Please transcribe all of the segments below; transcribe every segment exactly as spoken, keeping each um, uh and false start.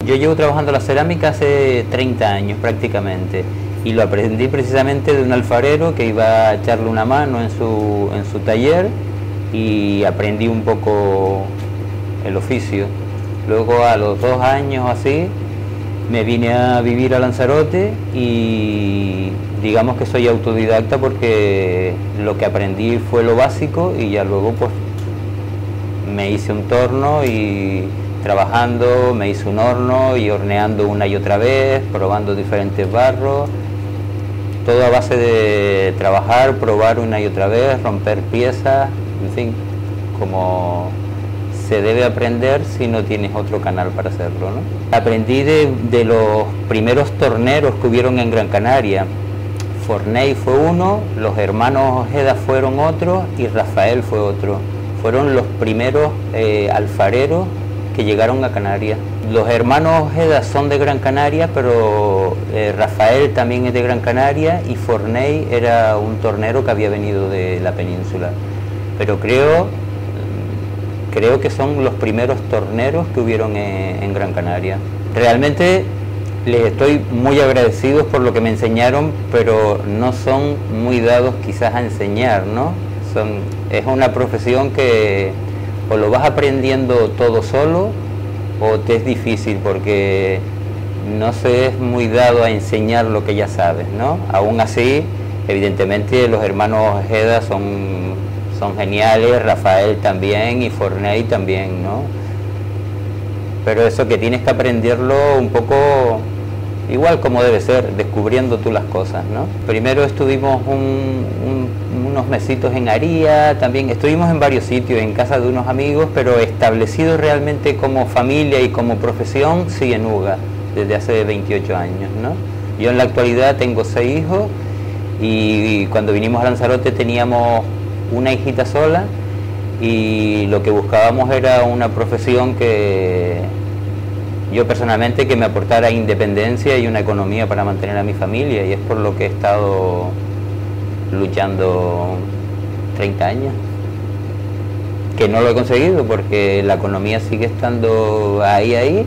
Yo llevo trabajando la cerámica hace treinta años prácticamente y lo aprendí precisamente de un alfarero que iba a echarle una mano en su, en su taller y aprendí un poco el oficio. Luego a los dos años así me vine a vivir a Lanzarote y digamos que soy autodidacta porque lo que aprendí fue lo básico y ya luego pues me hice un torno y trabajando me hice un horno y horneando una y otra vez, probando diferentes barros, todo a base de trabajar, probar una y otra vez, romper piezas, en fin, como se debe aprender si no tienes otro canal para hacerlo, ¿no? Aprendí de, de los primeros torneros que hubieron en Gran Canaria. Forney fue uno, los hermanos Ojeda fueron otros y Rafael fue otro. Fueron los primeros eh, alfareros que llegaron a Canarias. Los hermanos Ojeda son de Gran Canaria, pero eh, Rafael también es de Gran Canaria y Forney era un tornero que había venido de la península. Pero creo, creo que son los primeros torneros que hubieron en, en Gran Canaria. Realmente les estoy muy agradecidos por lo que me enseñaron, pero no son muy dados quizás a enseñar, ¿no? Son, es una profesión que o lo vas aprendiendo todo solo o te es difícil porque no se es muy dado a enseñar lo que ya sabes, ¿no? Aún así, evidentemente los hermanos Ojeda son, son geniales, Rafael también y Forney también, ¿no? Pero eso que tienes que aprenderlo un poco igual como debe ser, descubriendo tú las cosas, ¿no? Primero estuvimos un, un, unos mesitos en Aría, también estuvimos en varios sitios, en casa de unos amigos, pero establecidos realmente como familia y como profesión, sí, en Uga, desde hace veintiocho años, ¿no? Yo en la actualidad tengo seis hijos y cuando vinimos a Lanzarote teníamos una hijita sola y lo que buscábamos era una profesión que yo personalmente que me aportara independencia y una economía para mantener a mi familia, y es por lo que he estado luchando treinta años, que no lo he conseguido porque la economía sigue estando ahí, ahí,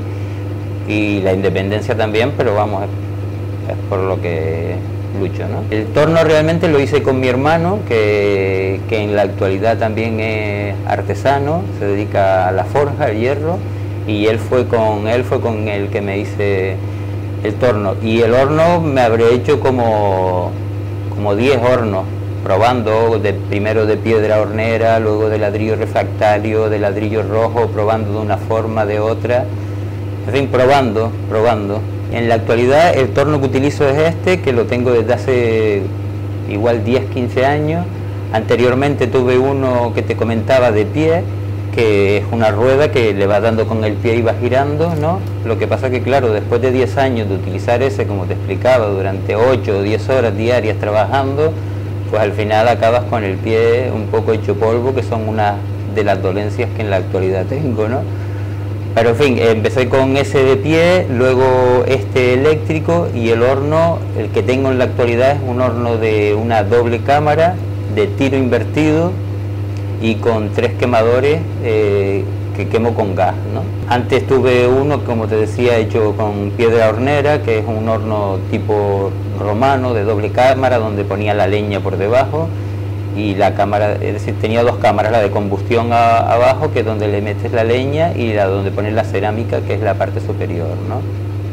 y la independencia también, pero vamos, es, es por lo que lucho, ¿no? El torno realmente lo hice con mi hermano, que, que en la actualidad también es artesano, se dedica a la forja, al hierro, y él fue con él fue con el que me hice el torno, y el horno me habré hecho como como diez hornos, probando de, primero de piedra hornera, luego de ladrillo refractario, de ladrillo rojo, probando de una forma, de otra, en fin, probando, probando. En la actualidad el torno que utilizo es este, que lo tengo desde hace igual diez, quince años. Anteriormente tuve uno que te comentaba de pie, que es una rueda que le va dando con el pie y va girando, ¿no? Lo que pasa que, claro, después de diez años de utilizar ese, como te explicaba, durante ocho o diez horas diarias trabajando, pues al final acabas con el pie un poco hecho polvo, que son una de las dolencias que en la actualidad tengo, ¿no? Pero en fin, empecé con ese de pie, luego este eléctrico, y el horno, el que tengo en la actualidad es un horno de una doble cámara, de tiro invertido, y con tres quemadores eh, que quemo con gas, ¿no? Antes tuve uno, como te decía, hecho con piedra hornera, que es un horno tipo romano de doble cámara, donde ponía la leña por debajo y la cámara, es decir, tenía dos cámaras, la de combustión a, abajo, que es donde le metes la leña, y la donde pones la cerámica, que es la parte superior, ¿no?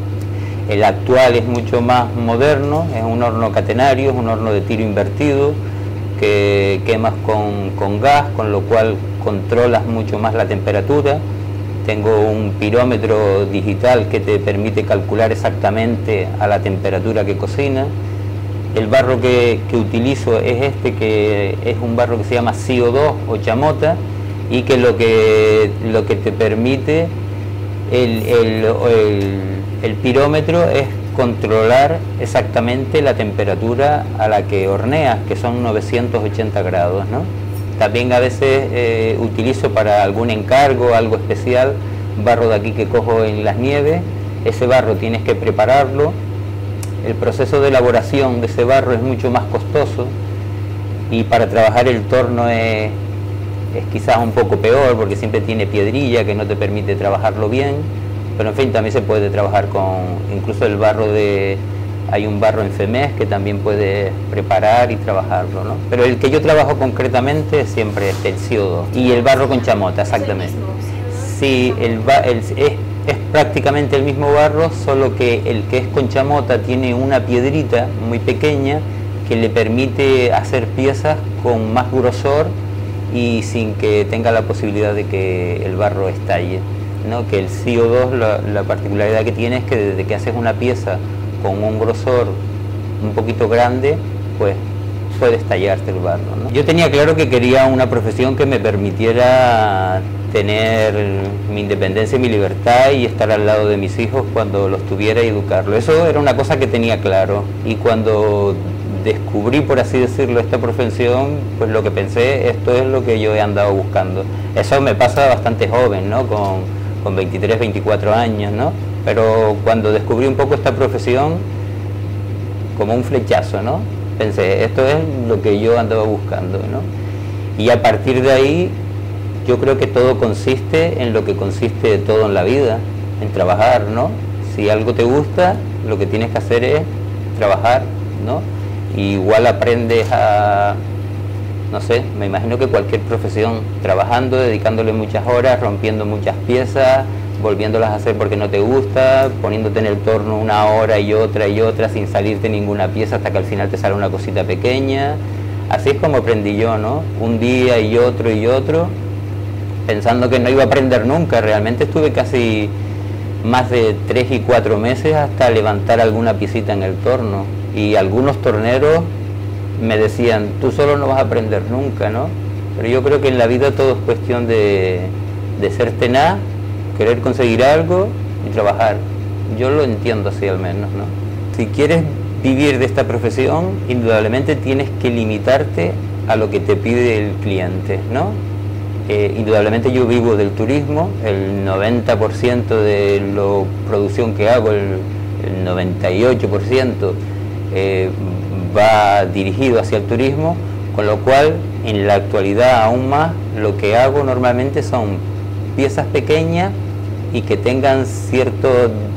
El actual es mucho más moderno, es un horno catenario, es un horno de tiro invertido, que quemas con, con gas, con lo cual controlas mucho más la temperatura. Tengo un pirómetro digital que te permite calcular exactamente a la temperatura que cocina. El barro que, que utilizo es este, que es un barro que se llama C O dos o chamota, y que lo que, lo que te permite el, el, el, el pirómetro es controlar exactamente la temperatura a la que horneas, que son novecientos ochenta grados, ¿no? También a veces eh, utilizo para algún encargo, algo especial, barro de aquí que cojo en las nieves. Ese barro tienes que prepararlo. El proceso de elaboración de ese barro es mucho más costoso, y para trabajar el torno es, es quizás un poco peor, porque siempre tiene piedrilla que no te permite trabajarlo bien. pero en fin, también se puede trabajar con incluso el barro de... Hay un barro en Femés que también puede preparar y trabajarlo, ¿no? Pero el que yo trabajo concretamente siempre es el C O dos y el barro con chamota, exactamente. Sí, el, el, es, es prácticamente el mismo barro, solo que el que es con chamota tiene una piedrita muy pequeña que le permite hacer piezas con más grosor y sin que tenga la posibilidad de que el barro estalle, ¿no? Que el C O dos, la, la particularidad que tiene es que desde que haces una pieza con un grosor un poquito grande, pues puede estallarte el barro, ¿no? Yo tenía claro que quería una profesión que me permitiera tener mi independencia y mi libertad y estar al lado de mis hijos cuando los tuviera y educarlos. Eso era una cosa que tenía claro, y cuando descubrí, por así decirlo, esta profesión, pues lo que pensé, esto es lo que yo he andado buscando. Eso me pasa bastante joven, ¿no? Con, con veintitrés, veinticuatro años, ¿no? Pero cuando descubrí un poco esta profesión, como un flechazo, ¿no? Pensé, esto es lo que yo andaba buscando, ¿no? Y a partir de ahí, yo creo que todo consiste en lo que consiste todo en la vida, en trabajar, ¿no? Si algo te gusta, lo que tienes que hacer es trabajar, ¿no? Y igual aprendes a, no sé, me imagino que cualquier profesión, trabajando, dedicándole muchas horas, rompiendo muchas piezas, volviéndolas a hacer porque no te gusta, poniéndote en el torno una hora y otra y otra sin salirte ninguna pieza hasta que al final te sale una cosita pequeña. Así es como aprendí yo, ¿no? Un día y otro y otro, pensando que no iba a aprender nunca. Realmente estuve casi más de tres y cuatro meses hasta levantar alguna piecita en el torno, y algunos torneros me decían, tú solo no vas a aprender nunca, ¿no? Pero yo creo que en la vida todo es cuestión de, de ser tenaz, querer conseguir algo y trabajar. Yo lo entiendo así al menos, ¿no? Si quieres vivir de esta profesión, indudablemente tienes que limitarte a lo que te pide el cliente, ¿no? Eh, indudablemente yo vivo del turismo, el noventa por ciento de la producción que hago, el, el noventa y ocho por ciento eh, va dirigido hacia el turismo, con lo cual en la actualidad aún más lo que hago normalmente son piezas pequeñas y que tengan cierto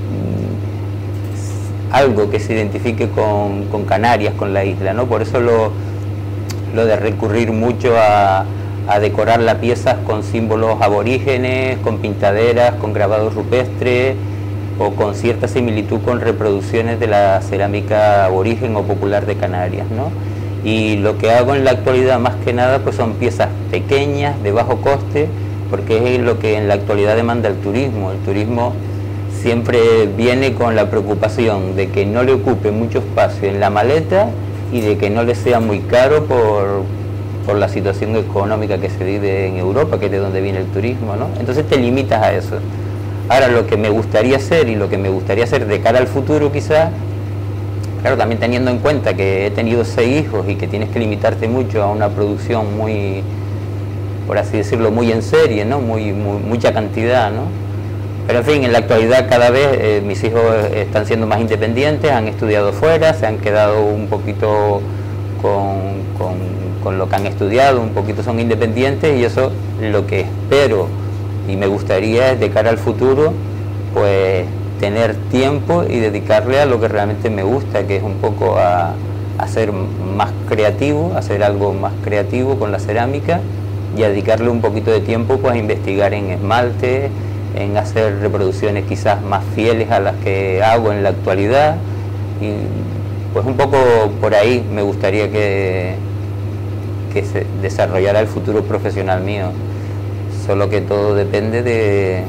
algo que se identifique con, con Canarias, con la isla, ¿no? Por eso lo, lo de recurrir mucho a, a decorar las piezas con símbolos aborígenes, con pintaderas, con grabados rupestres o con cierta similitud con reproducciones de la cerámica aborigen o popular de Canarias, ¿no? Y lo que hago en la actualidad más que nada pues son piezas pequeñas, de bajo coste, porque es lo que en la actualidad demanda el turismo. El turismo siempre viene con la preocupación de que no le ocupe mucho espacio en la maleta y de que no le sea muy caro por, por la situación económica que se vive en Europa, que es de donde viene el turismo, ¿no? Entonces te limitas a eso. Ahora, lo que me gustaría hacer y lo que me gustaría hacer de cara al futuro quizás, claro, también teniendo en cuenta que he tenido seis hijos y que tienes que limitarte mucho a una producción muy, por así decirlo, muy en serie, ¿no? Muy, muy, mucha cantidad, ¿no? Pero en fin, en la actualidad cada vez eh, mis hijos están siendo más independientes, han estudiado fuera, se han quedado un poquito con, con, con lo que han estudiado, un poquito son independientes, y eso lo que espero y me gustaría es de cara al futuro, pues tener tiempo y dedicarle a lo que realmente me gusta, que es un poco a, a ser más creativo, a hacer algo más creativo con la cerámica, y a dedicarle un poquito de tiempo pues a investigar en esmalte, en hacer reproducciones quizás más fieles a las que hago en la actualidad, y pues un poco por ahí me gustaría que, que se desarrollara el futuro profesional mío, solo que todo depende de,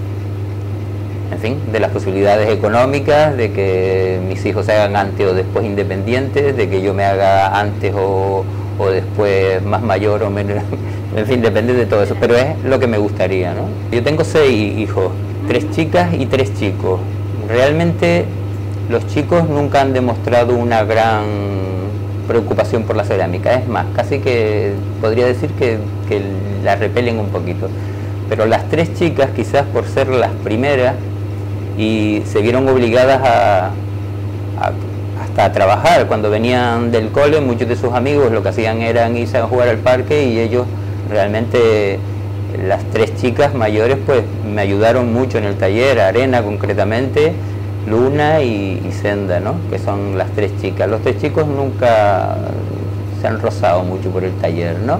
en fin, de las posibilidades económicas, de que mis hijos se hagan antes o después independientes, de que yo me haga antes o, o después más mayor o menos. En fin, depende de todo eso, pero es lo que me gustaría, ¿no? Yo tengo seis hijos, tres chicas y tres chicos. Realmente los chicos nunca han demostrado una gran preocupación por la cerámica, es más, casi que podría decir que, que la repelen un poquito. Pero las tres chicas, quizás por ser las primeras, y se vieron obligadas a, a hasta a trabajar. Cuando venían del cole, muchos de sus amigos lo que hacían eran irse a jugar al parque, y ellos realmente las tres chicas mayores pues me ayudaron mucho en el taller, Arena concretamente, Luna y, y Senda, ¿no? Que son las tres chicas. Los tres chicos nunca se han rozado mucho por el taller, ¿no?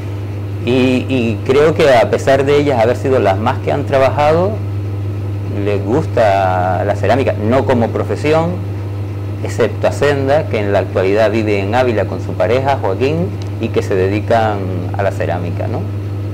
Y, y creo que a pesar de ellas haber sido las más que han trabajado, les gusta la cerámica, no como profesión, excepto a Senda, que en la actualidad vive en Ávila con su pareja, Joaquín, y que se dedican a la cerámica, ¿no?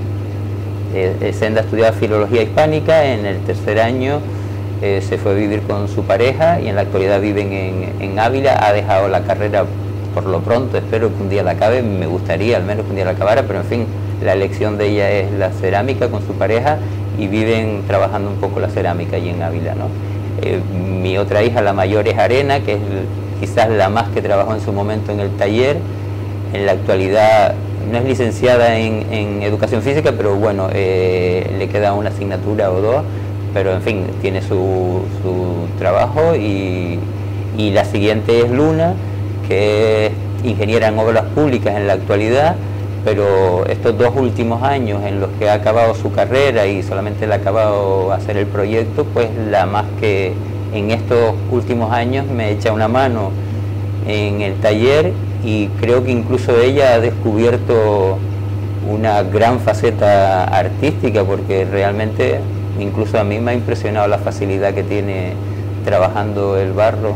Eh, Senda estudiaba filología hispánica, en el tercer año eh, se fue a vivir con su pareja y en la actualidad viven en, en Ávila. Ha dejado la carrera por lo pronto, espero que un día la acabe, me gustaría al menos que un día la acabara, pero en fin, la elección de ella es la cerámica con su pareja y viven trabajando un poco la cerámica allí en Ávila, ¿no? Eh, mi otra hija, la mayor, es Arena, que es quizás la más que trabajó en su momento en el taller. En la actualidad no es licenciada en, en educación física, pero bueno, eh, le queda una asignatura o dos, pero en fin, tiene su, su trabajo. Y, y la siguiente es Luna, que es ingeniera en obras públicas en la actualidad, pero estos dos últimos años en los que ha acabado su carrera y solamente le ha acabado hacer el proyecto, pues la más que en estos últimos años me echa una mano en el taller, y creo que incluso ella ha descubierto una gran faceta artística, porque realmente incluso a mí me ha impresionado la facilidad que tiene trabajando el barro.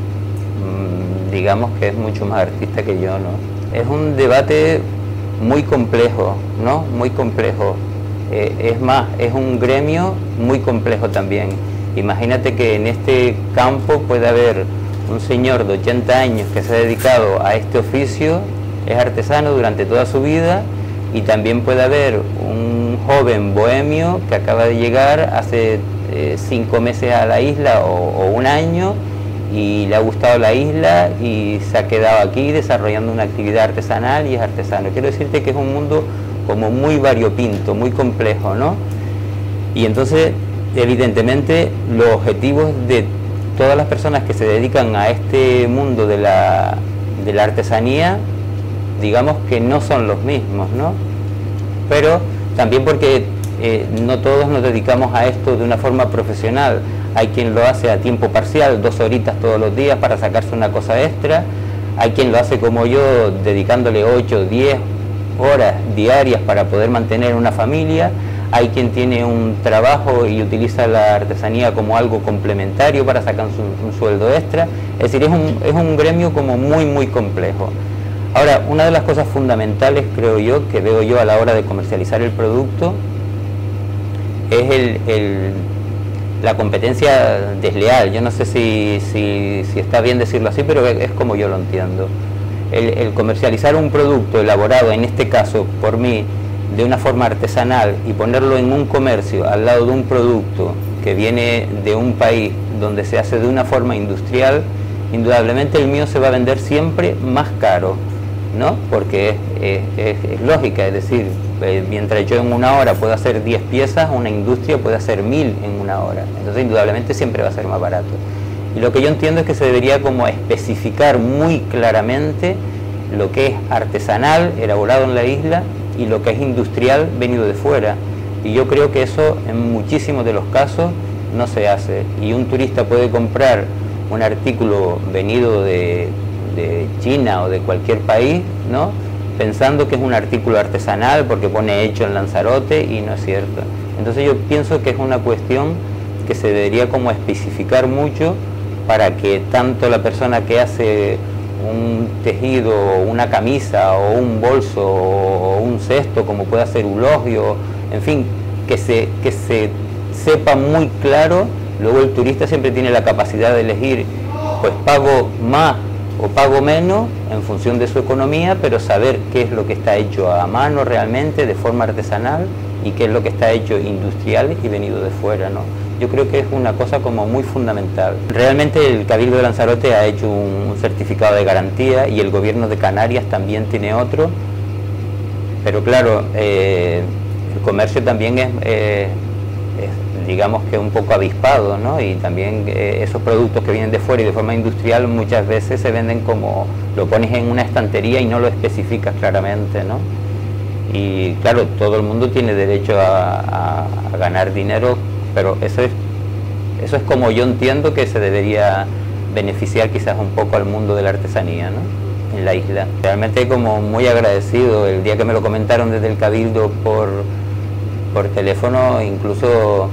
Digamos que es mucho más artista que yo, ¿no? Es un debate muy complejo, ¿no? Muy complejo. Eh, es más, es un gremio muy complejo también. Imagínate que en este campo puede haber un señor de ochenta años que se ha dedicado a este oficio, es artesano durante toda su vida, y también puede haber un joven bohemio que acaba de llegar hace eh, cinco meses a la isla o, o un año, y le ha gustado la isla y se ha quedado aquí desarrollando una actividad artesanal y es artesano. Quiero decirte que es un mundo como muy variopinto, muy complejo, ¿no? Y entonces, evidentemente, los objetivos de todas las personas que se dedican a este mundo de la, de la artesanía, digamos que no son los mismos, ¿no? Pero también porque eh, no todos nos dedicamos a esto de una forma profesional. Hay quien lo hace a tiempo parcial, dos horitas todos los días para sacarse una cosa extra. Hay quien lo hace como yo, dedicándole ocho, diez horas diarias para poder mantener una familia. Hay quien tiene un trabajo y utiliza la artesanía como algo complementario para sacar un, un sueldo extra. Es decir, es un, es un gremio como muy, muy complejo. Ahora, una de las cosas fundamentales, creo yo, que veo yo a la hora de comercializar el producto, es el... el la competencia desleal. Yo no sé si, si, si está bien decirlo así, pero es como yo lo entiendo. El, el comercializar un producto elaborado, en este caso por mí, de una forma artesanal, y ponerlo en un comercio al lado de un producto que viene de un país donde se hace de una forma industrial, indudablemente el mío se va a vender siempre más caro, ¿no? Porque es, es, es, es lógica, es decir, eh, mientras yo en una hora puedo hacer diez piezas, una industria puede hacer mil en una hora, entonces indudablemente siempre va a ser más barato. Y lo que yo entiendo es que se debería como especificar muy claramente lo que es artesanal, elaborado en la isla, y lo que es industrial, venido de fuera. Y yo creo que eso en muchísimos de los casos no se hace, y un turista puede comprar un artículo venido de, de China o de cualquier país, ¿no?, pensando que es un artículo artesanal porque pone hecho en Lanzarote, y no es cierto. Entonces yo pienso que es una cuestión que se debería como especificar mucho, para que tanto la persona que hace un tejido, una camisa o un bolso o un cesto, como puede hacer un logio, en fin, que se, que se sepa muy claro. Luego el turista siempre tiene la capacidad de elegir, pues pago más o pago menos en función de su economía, pero saber qué es lo que está hecho a mano realmente, de forma artesanal, y qué es lo que está hecho industrial y venido de fuera, ¿no? Yo creo que es una cosa como muy fundamental. Realmente el Cabildo de Lanzarote ha hecho un, un certificado de garantía, y el gobierno de Canarias también tiene otro, pero claro, eh, el comercio también es, eh, es, digamos que un poco avispado, ¿no? Y también eh, esos productos que vienen de fuera y de forma industrial muchas veces se venden como, lo pones en una estantería y no lo especificas claramente, ¿no? y claro, todo el mundo tiene derecho a, a, a ganar dinero, pero eso es, eso es como yo entiendo que se debería beneficiar quizás un poco al mundo de la artesanía, ¿no?, en la isla. Realmente como muy agradecido, el día que me lo comentaron desde el Cabildo por, por teléfono, incluso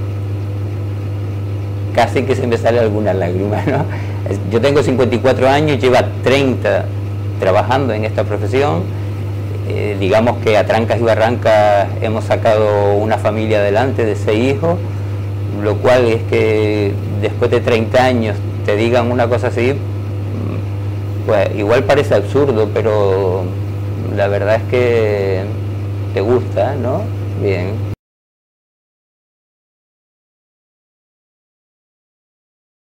casi que se me sale alguna lágrima, ¿no? Yo tengo cincuenta y cuatro años, lleva treinta trabajando en esta profesión, eh, digamos que a trancas y barrancas hemos sacado una familia adelante de seis hijos, lo cual es que después de treinta años te digan una cosa así, pues igual parece absurdo, pero la verdad es que te gusta, ¿no? Bien.